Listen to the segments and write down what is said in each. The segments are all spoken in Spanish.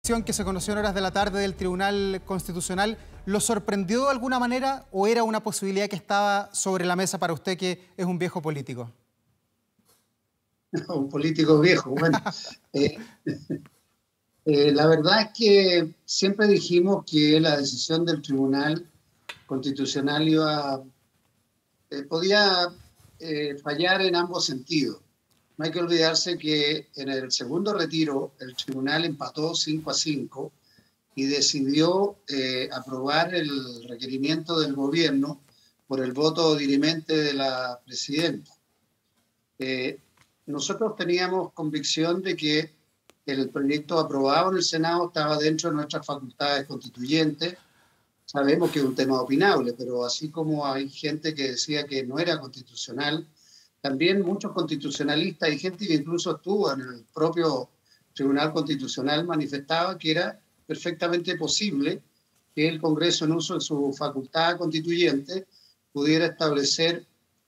Que se conoció en horas de la tarde del Tribunal Constitucional, ¿lo sorprendió de alguna manera o era una posibilidad que estaba sobre la mesa para usted, que es un viejo político? Un político viejo. Bueno, eh, la verdad es que siempre dijimos que la decisión del Tribunal Constitucional podía fallar en ambos sentidos. No hay que olvidarse que en el segundo retiro el Tribunal empató 5-5 y decidió aprobar el requerimiento del gobierno por el voto dirimente de la presidenta. Nosotros teníamos convicción de que el proyecto aprobado en el Senado estaba dentro de nuestras facultades constituyentes. Sabemos que es un tema opinable, pero así como hay gente que decía que no era constitucional, también muchos constitucionalistas y gente que incluso estuvo en el propio Tribunal Constitucional manifestaba que era perfectamente posible que el Congreso, en uso de su facultad constituyente, pudiera establecer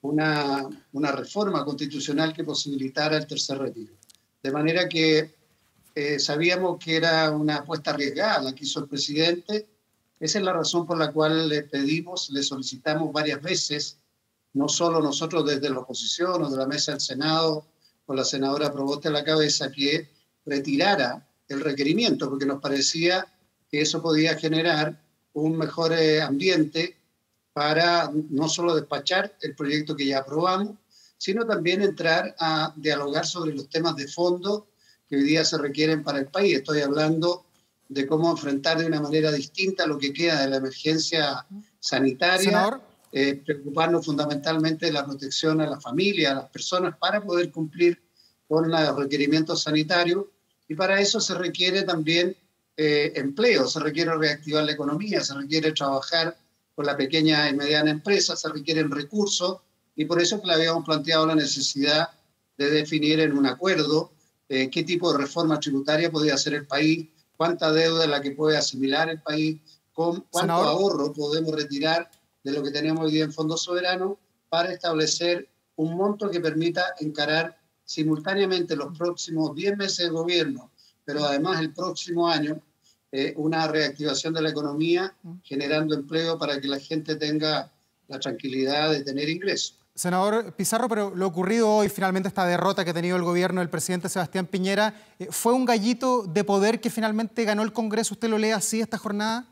una reforma constitucional que posibilitara el tercer retiro. De manera que sabíamos que era una apuesta arriesgada la que hizo el presidente. Esa es la razón por la cual le solicitamos varias veces, no solo nosotros desde la oposición o de la mesa del Senado, con la senadora Proboste a la cabeza, que retirara el requerimiento, porque nos parecía que eso podía generar un mejor ambiente para no solo despachar el proyecto que ya aprobamos, sino también entrar a dialogar sobre los temas de fondo que hoy día se requieren para el país. Estoy hablando de cómo enfrentar de una manera distinta lo que queda de la emergencia sanitaria, Senador. preocuparnos fundamentalmente de la protección a la familia, a las personas, para poder cumplir con los requerimientos sanitarios, y para eso se requiere también empleo, se requiere reactivar la economía, se requiere trabajar con la pequeña y mediana empresa, se requieren recursos, y por eso que le habíamos planteado la necesidad de definir en un acuerdo qué tipo de reforma tributaria podía hacer el país, cuánta deuda es la que puede asimilar el país, cuánto Senador. ahorro podemos retirar de lo que tenemos hoy día en fondos soberanos para establecer un monto que permita encarar simultáneamente los próximos 10 meses de gobierno, pero además el próximo año, una reactivación de la economía, generando empleo para que la gente tenga la tranquilidad de tener ingresos. Senador Pizarro, pero lo ocurrido hoy, finalmente esta derrota que ha tenido el gobierno del presidente Sebastián Piñera, ¿fue un gallito de poder que finalmente ganó el Congreso? ¿Usted lo lee así esta jornada?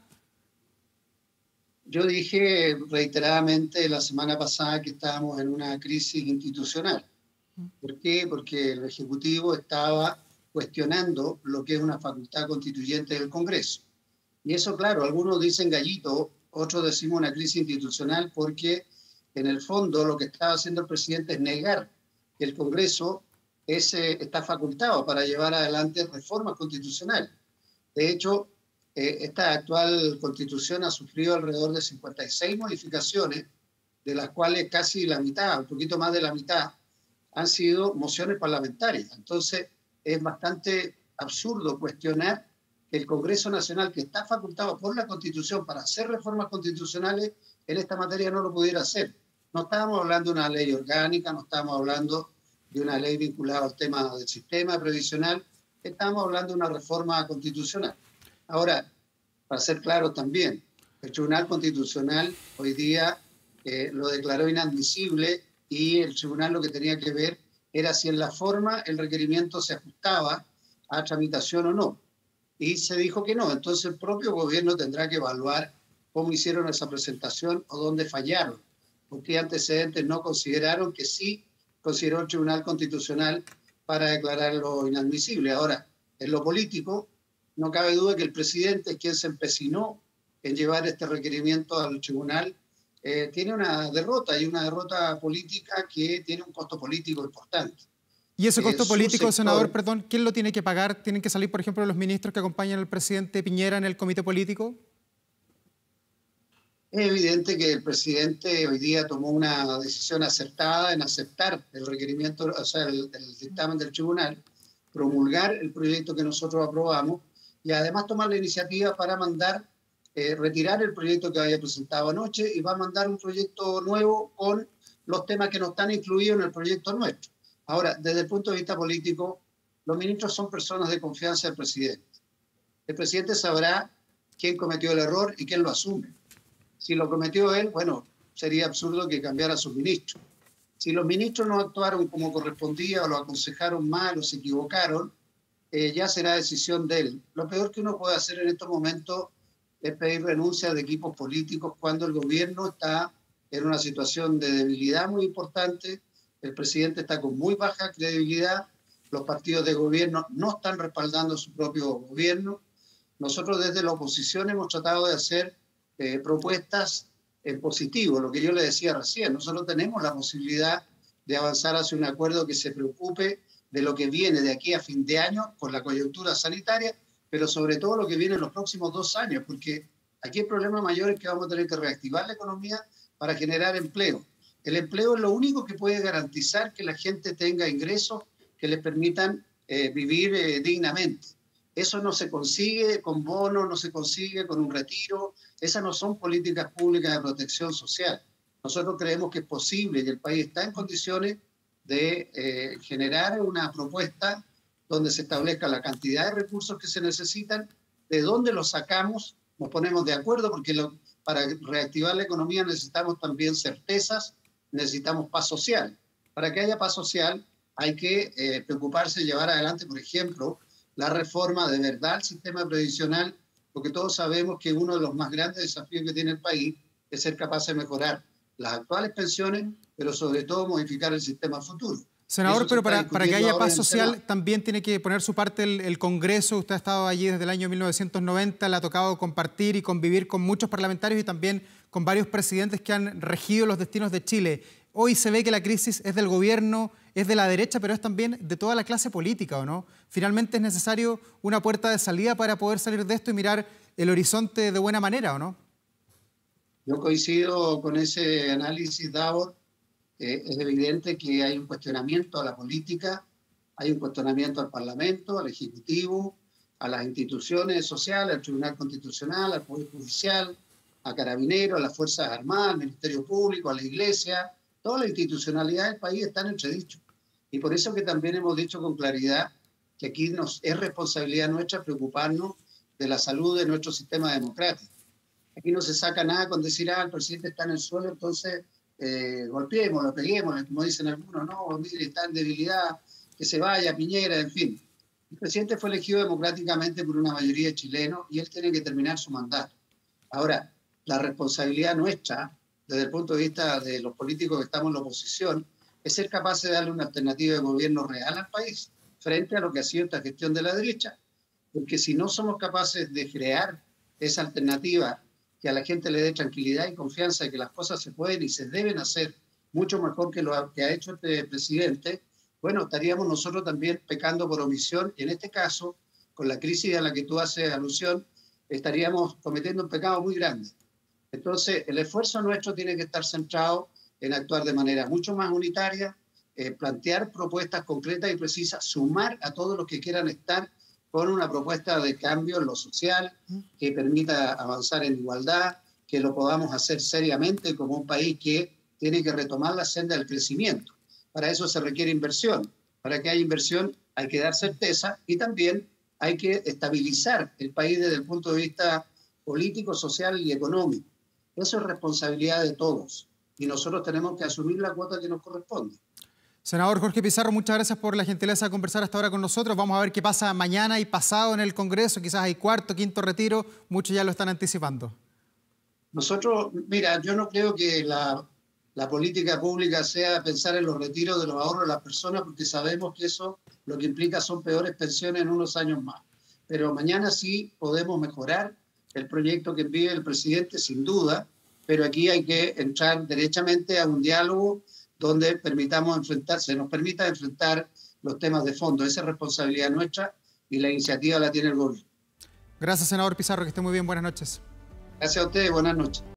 Yo dije reiteradamente la semana pasada que estábamos en una crisis institucional. ¿Por qué? Porque el Ejecutivo estaba cuestionando lo que es una facultad constituyente del Congreso. Y eso, claro, algunos dicen gallito, otros decimos una crisis institucional, porque en el fondo lo que estaba haciendo el presidente es negar que el Congreso está facultado para llevar adelante reformas constitucionales. De hecho, esta actual constitución ha sufrido alrededor de 56 modificaciones, de las cuales casi la mitad, un poquito más de la mitad, han sido mociones parlamentarias. Entonces, es bastante absurdo cuestionar que el Congreso Nacional, que está facultado por la Constitución para hacer reformas constitucionales, en esta materia no lo pudiera hacer. No estábamos hablando de una ley orgánica, no estábamos hablando de una ley vinculada al tema del sistema previsional, estábamos hablando de una reforma constitucional. Ahora, para ser claro también, el Tribunal Constitucional hoy día lo declaró inadmisible, y el tribunal lo que tenía que ver era si en la forma el requerimiento se ajustaba a tramitación o no. Y se dijo que no. Entonces el propio gobierno tendrá que evaluar cómo hicieron esa presentación o dónde fallaron, porque antecedentes no consideraron, que sí consideró el Tribunal Constitucional para declararlo inadmisible. Ahora, en lo político, no cabe duda que el presidente es quien se empecinó en llevar este requerimiento al tribunal. Tiene una derrota, y una derrota política que tiene un costo político importante. ¿Y ese costo político, senador, Sector, perdón, quién lo tiene que pagar? ¿Tienen que salir, por ejemplo, los ministros que acompañan al presidente Piñera en el comité político? es evidente que el presidente hoy día tomó una decisión acertada en aceptar el requerimiento, o sea, el dictamen del tribunal, promulgar el proyecto que nosotros aprobamos, y además tomar la iniciativa para retirar el proyecto que había presentado anoche, y va a mandar un proyecto nuevo con los temas que no están incluidos en el proyecto nuestro. Ahora, desde el punto de vista político, los ministros son personas de confianza del presidente. el presidente sabrá quién cometió el error y quién lo asume. Si lo cometió él, bueno, sería absurdo que cambiara a sus ministros. Si los ministros no actuaron como correspondía o lo aconsejaron mal o se equivocaron, ya será decisión de él. Lo peor que uno puede hacer en estos momentos es pedir renuncia de equipos políticos cuando el gobierno está en una situación de debilidad muy importante, el presidente está con muy baja credibilidad, los partidos de gobierno no están respaldando su propio gobierno. Nosotros desde la oposición hemos tratado de hacer propuestas en positivo, lo que yo le decía recién. Nosotros tenemos la posibilidad de avanzar hacia un acuerdo que se preocupe de lo que viene de aquí a fin de año con la coyuntura sanitaria, pero sobre todo lo que viene en los próximos 2 años, porque aquí el problema mayor es que vamos a tener que reactivar la economía para generar empleo. El empleo es lo único que puede garantizar que la gente tenga ingresos que les permitan vivir dignamente. Eso no se consigue con bonos, no se consigue con un retiro. Esas no son políticas públicas de protección social. Nosotros creemos que es posible y el país está en condiciones de generar una propuesta donde se establezca la cantidad de recursos que se necesitan, de dónde los sacamos, nos ponemos de acuerdo, porque para reactivar la economía necesitamos también certezas, necesitamos paz social. Para que haya paz social hay que preocuparse de llevar adelante, por ejemplo, la reforma de verdad al sistema previsional, porque todos sabemos que uno de los más grandes desafíos que tiene el país es ser capaz de mejorar las actuales pensiones, pero sobre todo modificar el sistema futuro. Senador, pero para que haya paz social también tiene que poner su parte el Congreso. Usted ha estado allí desde el año 1990, le ha tocado compartir y convivir con muchos parlamentarios y también con varios presidentes que han regido los destinos de Chile. Hoy se ve que la crisis es del gobierno, es de la derecha, pero es también de toda la clase política, ¿o no? Finalmente es necesario una puerta de salida para poder salir de esto y mirar el horizonte de buena manera, ¿o no? Yo coincido con ese análisis, Davor. Es evidente que hay un cuestionamiento a la política, hay un cuestionamiento al Parlamento, al Ejecutivo, a las instituciones sociales, al Tribunal Constitucional, al Poder Judicial, a Carabineros, a las Fuerzas Armadas, al Ministerio Público, a la Iglesia. Toda la institucionalidad del país está en entredicho. Y por eso que también hemos dicho con claridad que aquí es responsabilidad nuestra preocuparnos de la salud de nuestro sistema democrático. Aquí no se saca nada con decir, el presidente está en el suelo, entonces golpeémoslo, peguémoslo, como dicen algunos, no, mire, está en debilidad, que se vaya, Piñera, en fin. El presidente fue elegido democráticamente por una mayoría de chilenos y él tiene que terminar su mandato. Ahora, la responsabilidad nuestra, desde el punto de vista de los políticos que estamos en la oposición, es ser capaces de darle una alternativa de gobierno real al país frente a lo que ha sido esta gestión de la derecha. Porque si no somos capaces de crear esa alternativa que a la gente le dé tranquilidad y confianza de que las cosas se pueden y se deben hacer mucho mejor que lo que ha hecho este presidente, bueno, estaríamos nosotros también pecando por omisión y en este caso, con la crisis a la que tú haces alusión, estaríamos cometiendo un pecado muy grande. Entonces, el esfuerzo nuestro tiene que estar centrado en actuar de manera mucho más unitaria, plantear propuestas concretas y precisas, sumar a todos los que quieran estar con una propuesta de cambio en lo social, que permita avanzar en igualdad, que lo podamos hacer seriamente como un país que tiene que retomar la senda del crecimiento. Para eso se requiere inversión. Para que haya inversión hay que dar certeza y también hay que estabilizar el país desde el punto de vista político, social y económico. Eso es responsabilidad de todos y nosotros tenemos que asumir la cuota que nos corresponde. Senador Jorge Pizarro, muchas gracias por la gentileza de conversar hasta ahora con nosotros. Vamos a ver qué pasa mañana y pasado en el Congreso. Quizás hay cuarto, quinto retiro. Muchos ya lo están anticipando. Nosotros, mira, yo no creo que la política pública sea pensar en los retiros de los ahorros de las personas, porque sabemos que eso lo que implica son peores pensiones en unos años más. Pero mañana sí podemos mejorar el proyecto que envíe el presidente, sin duda, pero aquí hay que entrar derechamente a un diálogo donde se nos permita enfrentar los temas de fondo. Esa es responsabilidad nuestra y la iniciativa la tiene el gobierno. Gracias, senador Pizarro, que esté muy bien. Buenas noches. Gracias a ustedes, buenas noches.